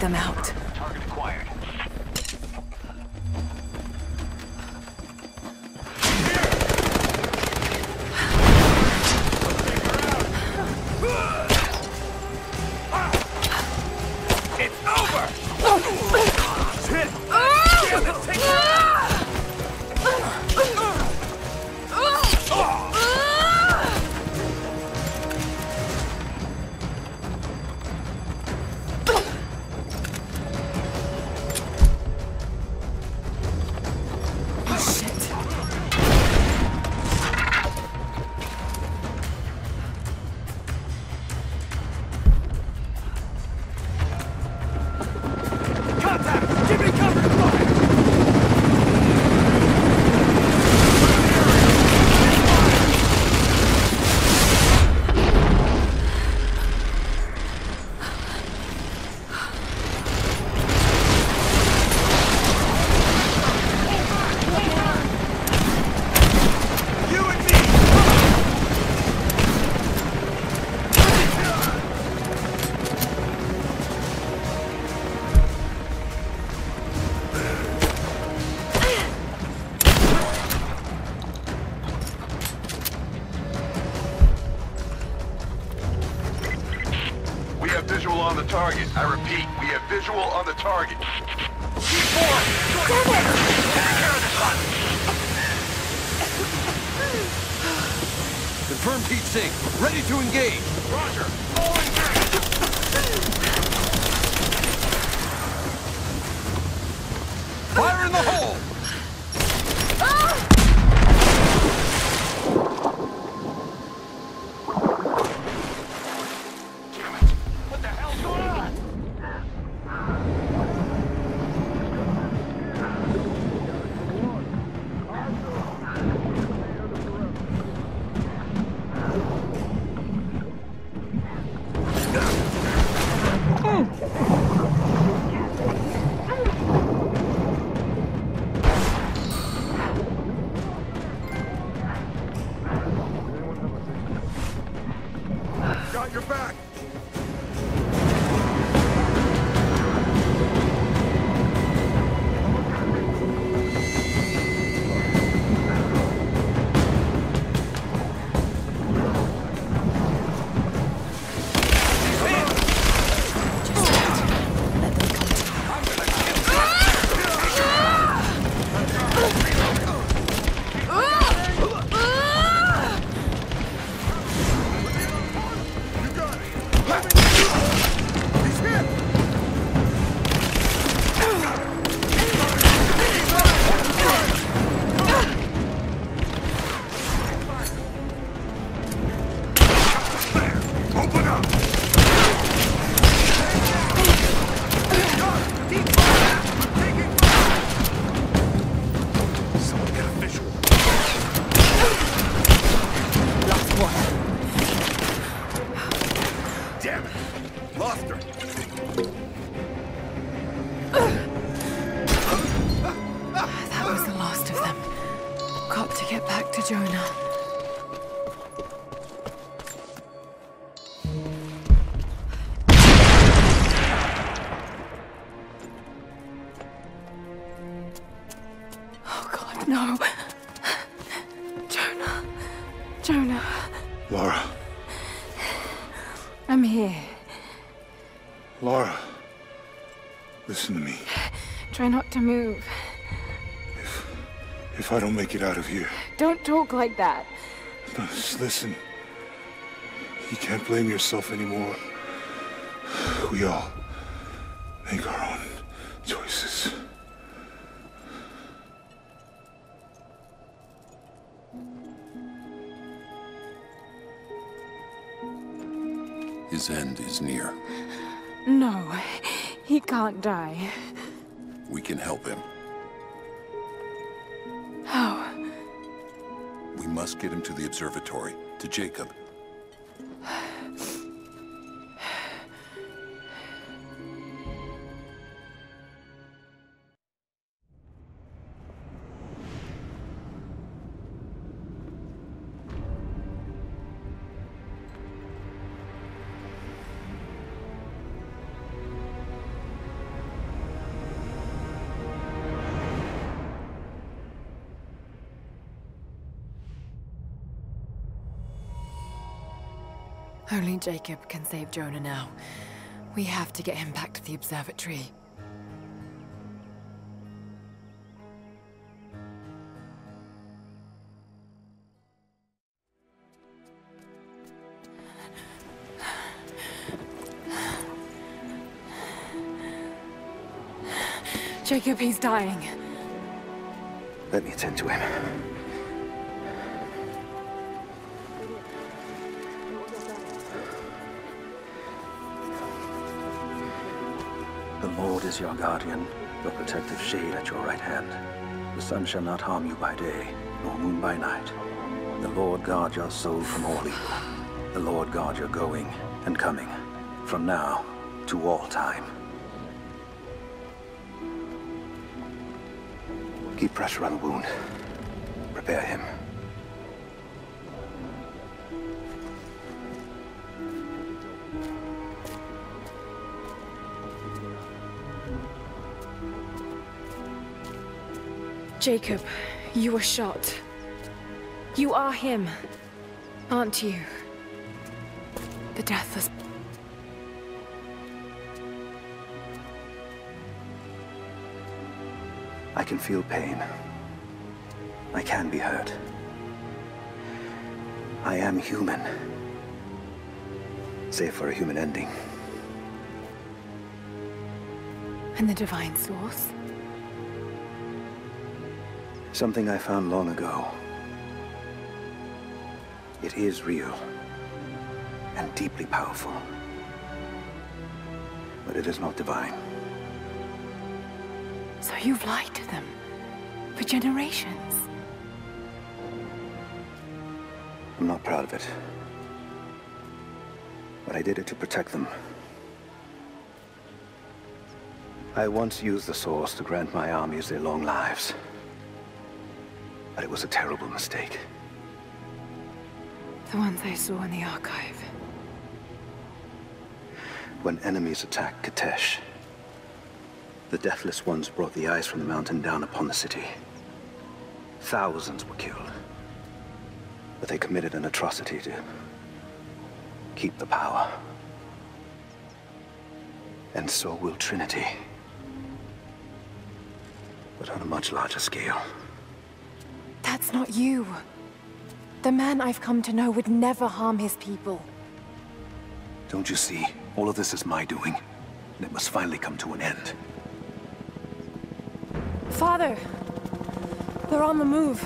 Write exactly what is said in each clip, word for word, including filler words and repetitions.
them out. Target acquired. It's over! Shit! Damn it, take her out! On the target. I repeat, we have visual on the target. C four! Damn it! Take care of this one! Confirm heat sink. Ready to engage. Roger. All engaged. Fire in the hole! Ah! Got your back! No. Jonah. Jonah. Lara. I'm here. Lara. Listen to me. Try not to move. If... if I don't make it out of here... Don't talk like that. No, just listen. You can't blame yourself anymore. We all make our own choices. His end is near. No, he can't die. We can help him. How? We must get him to the observatory, to Jacob. Only Jacob can save Jonah now. We have to get him back to the observatory. Jacob, he's dying. Let me attend to him. The Lord is your guardian, your protective shade at your right hand. The sun shall not harm you by day, nor moon by night. The Lord guard your soul from all evil. The Lord guard your going and coming, from now to all time. Keep pressure on the wound. Prepare him. Jacob, you were shot. You are him, aren't you? The deathless. I can feel pain. I can be hurt. I am human. Save for a human ending. And the divine source? Something I found long ago. It is real. And deeply powerful. But it is not divine. So you've lied to them. For generations. I'm not proud of it. But I did it to protect them. I once used the Source to grant my armies their long lives. But it was a terrible mistake. The ones I saw in the archive. When enemies attacked Kitezh, the Deathless Ones brought the ice from the mountain down upon the city. Thousands were killed. But they committed an atrocity to keep the power. And so will Trinity. But on a much larger scale. That's not you. The man I've come to know would never harm his people. Don't you see? All of this is my doing. And it must finally come to an end. Father! They're on the move.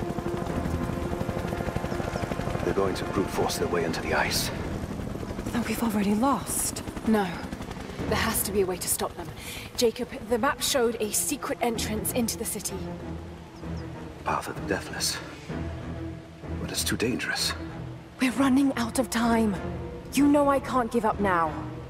They're going to brute force their way into the ice. Then we've already lost. No. There has to be a way to stop them. Jacob, the map showed a secret entrance into the city. Path of the Deathless. But it's too dangerous. We're running out of time. You know I can't give up now.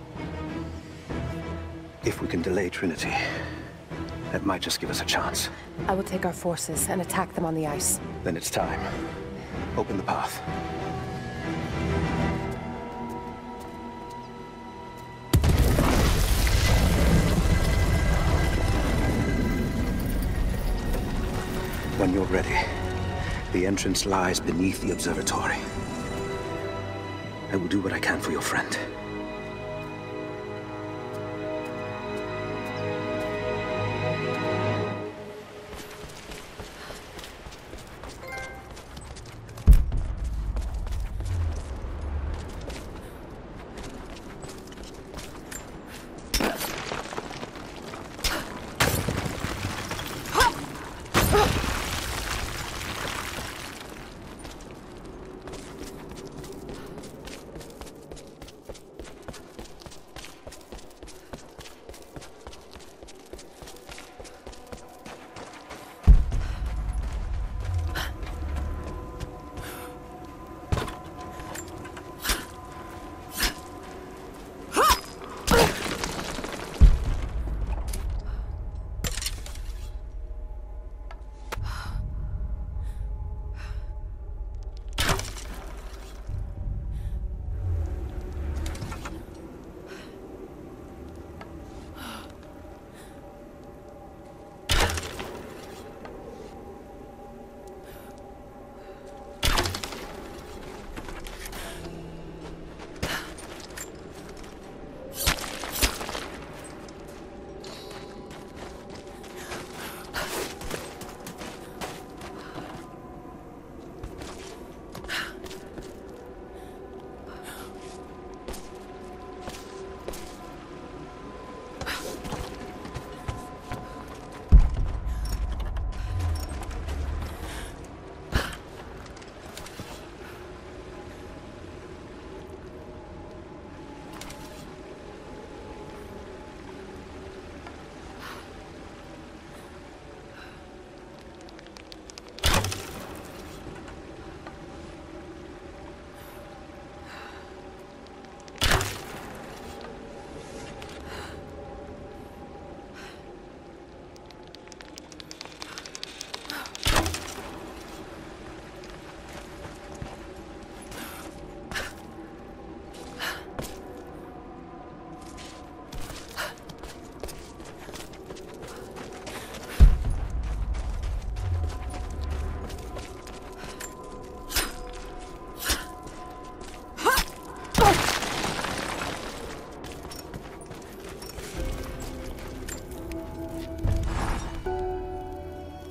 If we can delay Trinity, that might just give us a chance. I will take our forces and attack them on the ice. Then it's time. Open the path. When you're ready, the entrance lies beneath the observatory. I will do what I can for your friend.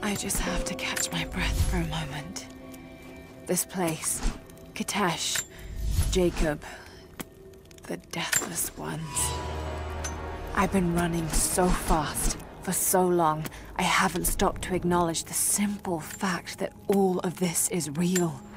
I just have to catch my breath for a moment. This place, Kitezh, Jacob, the Deathless Ones. I've been running so fast, for so long, I haven't stopped to acknowledge the simple fact that all of this is real.